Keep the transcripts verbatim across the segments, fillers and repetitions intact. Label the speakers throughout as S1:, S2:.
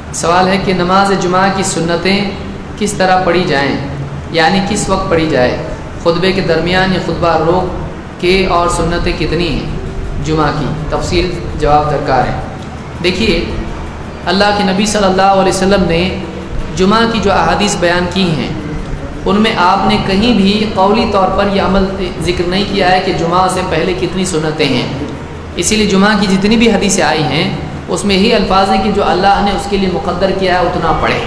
S1: سوال ہے کہ نماز جمعہ کی سنتیں کس طرح پڑھی جائیں، یعنی کس وقت پڑھی جائے، خطبے کے درمیان یا خطبہ روک کے، اور سنتیں کتنی ہیں جمعہ کی، تفصیل جواب درکار ہے۔ دیکھیے، اللہ کے نبی صلی اللہ علیہ وسلم نے جمعہ کی جو احادیث بیان کی ہیں ان میں آپ نے کہیں بھی قولی طور پر یہ عمل ذکر نہیں کیا ہے کہ جمعہ سے پہلے کتنی سنتیں ہیں۔ اسی لیے جمعہ کی جتنی بھی حدیثیں آئی ہیں اس میں یہی الفاظ ہیں کہ جو اللہ نے اس کے لیے مقدر کیا ہے اتنا پڑھے۔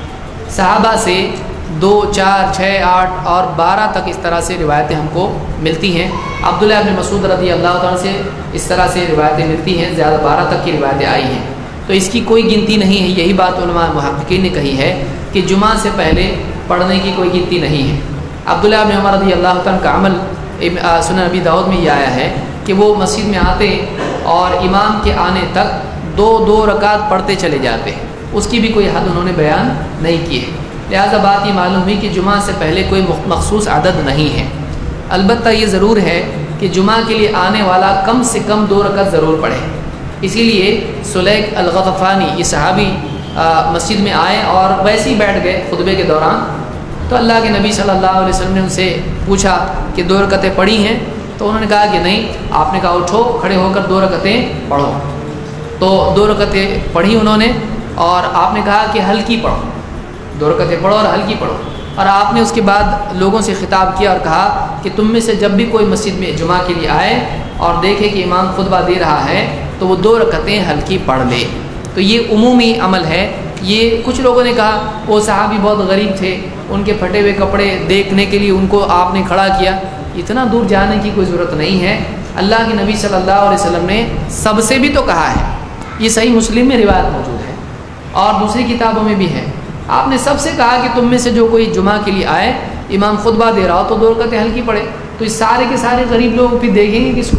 S1: صحابہ سے دو، چار، چھ، آٹھ اور بارہ تک اس طرح سے روایتیں ہم کو ملتی ہیں۔ عبداللہ ابن مسعود رضی اللہ تعالیٰ سے اس طرح سے روایتیں ملتی ہیں، زیادہ بارہ تک کی روایتیں آئی ہیں، تو اس کی کوئی گنتی نہیں ہے۔ یہی بات علماء محققین نے کہی ہے کہ جمعہ سے پہلے پڑھنے کی کوئی گنتی نہیں ہے۔ عبداللہ ابن عمر رضی اللہ تعالیٰ کا عمل سنن نبی داؤد میں یہ آیا ہے کہ وہ مسجد میں آتے اور امام کے آنے تک دو دو رکعت پڑھتے چلے جاتے ہیں، اس کی بھی کوئی حد انہوں نے بیان نہیں کی ہے۔ لہذا بات یہ معلوم ہوئی کہ جمعہ سے پہلے کوئی مخصوص عدد نہیں ہے۔ البتہ یہ ضرور ہے کہ جمعہ کے لیے آنے والا کم سے کم دو رکعت ضرور پڑھے۔ اسی لیے سلیک الغطفانی یہ صحابی مسجد میں آئے اور ویسے ہی بیٹھ گئے خطبے کے دوران، تو اللہ کے نبی صلی اللہ علیہ وسلم نے ان سے پوچھا کہ دو رکعتیں پڑھی ہیں؟ تو انہوں نے کہا کہ نہیں۔ آپ نے کہا اٹھو، کھڑے ہو کر دو رکعتیں پڑھو۔ تو دو رکعتیں پڑھی انہوں نے، اور آپ نے کہا کہ ہلکی پڑھو، دو رکعتیں پڑھو اور ہلکی پڑھو۔ اور آپ نے اس کے بعد لوگوں سے خطاب کیا اور کہا کہ تم میں سے جب بھی کوئی مسجد میں جمعہ کے لیے آئے اور دیکھے کہ امام خطبہ دے رہا ہے تو وہ دو رکعتیں ہلکی پڑھ لے۔ تو یہ عمومی عمل ہے۔ یہ کچھ لوگوں نے کہا وہ صحابی بہت غریب تھے، ان کے پھٹے ہوئے کپڑے دیکھنے کے لیے ان کو آپ نے کھڑا کیا۔ اتنا دور جانے کی کوئی ضرورت نہیں ہے۔ اللہ کے نبی صلی اللہ علیہ وسلم نے سب سے بھی تو کہا ہے، یہ صحیح مسلم میں روایت موجود ہے اور دوسری کتابوں میں بھی ہے۔ آپ نے سب سے کہا کہ تم میں سے جو کوئی جمعہ کے لیے آئے، امام خطبہ دے رہا ہو تو دو رکعتیں ہلکی پڑھے۔ تو اس سارے کے سارے غریب لوگ پھر دیکھیں گے کس کو؟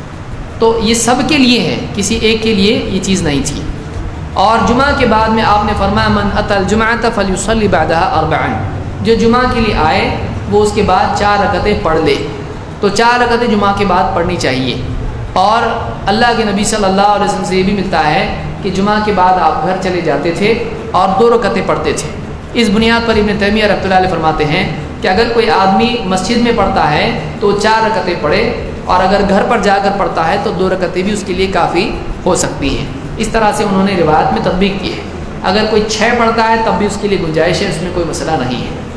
S1: تو یہ سب کے لیے ہے، کسی ایک کے لیے یہ چیز نہیں تھی۔ اور جمعہ کے بعد میں آپ نے فرمایا من اتی الجمعۃ فلیصلی بعدها اربعا، جو جمعہ کے لیے آئے وہ اس کے بعد چار رکعتیں پڑھ لے۔ تو چار رکعتیں جمعہ کے بعد پڑھنی چاہیے۔ اور اللہ کے نبی صلی اللہ علیہ وسلم سے یہ بھی ملتا ہے کہ جمعہ کے بعد آپ گھر چلے جاتے تھے اور دو رکعتیں پڑھتے تھے۔ اس بنیاد پر ابن تیمیہ رحمۃ اللہ علیہ فرماتے ہیں کہ اگر کوئی آدمی مسجد میں پڑھتا ہے تو چار رکعتیں پڑھے، اور اگر گھر پر جا کر پڑھتا ہے تو دو رکعتیں بھی اس کے لیے کافی ہو سکتی ہیں۔ اس طرح سے انہوں نے روایت میں تطبیق کی ہے۔ اگر کوئی چھ پڑھتا ہے تب بھی اس کے لیے گنجائش ہے، اس میں کوئی مسئلہ نہیں ہے۔